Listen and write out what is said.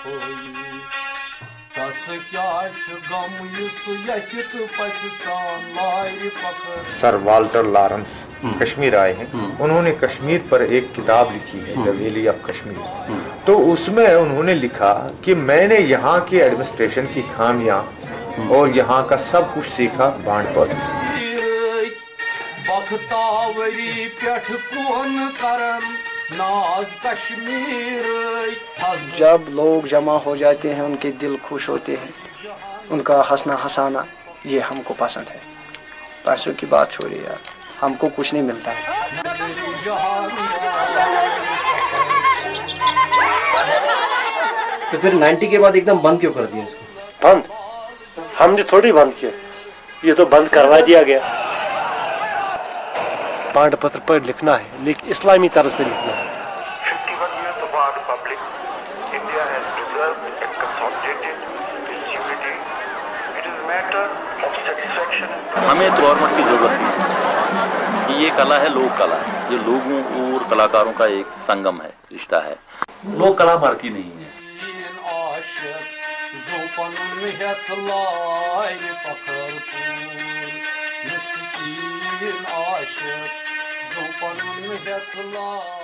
سر Walter Lawrence Kashmir آئے ہیں، انہوں نے کشمیر پر ایک کتاب لکھی ہے دا ویلی آف کشمیر، تو اس میں انہوں نے لکھا کہ میں نے یہاں کی ایڈمنسٹریشن کی خامیاں اور یہاں کا سب کچھ سیکھا بانڈ پر۔ جب لوگ جمع ہو جاتے ہیں ان کے دل خوش ہوتے ہیں، ان کا ہنسنا ہنسانا یہ ہم کو پسند ہے۔ پیسوں کی بات چھوڑیے یار، ہم کو کچھ نہیں ملتا ہے۔ تو پھر 90 کے بعد ایک دم بند کیوں کر دیا اس کو؟ بند ہم نے تھوڑی بند کیا، یہ تو بند کروا دیا گیا۔ بانڈ پتر پر لکھنا ہے لیکن اسلامی طرز پہ لکھنا ہے۔ ہمیں گورنمنٹ کی ضرورت نہیں، یہ کلا ہے، لوک کلا ہے، جو لوگوں اور کلاکاروں کا ایک سنگم ہے، رشتہ ہے۔ لوک کلا مرتی نہیں ہے۔ عاشق جو پنن ہیت لا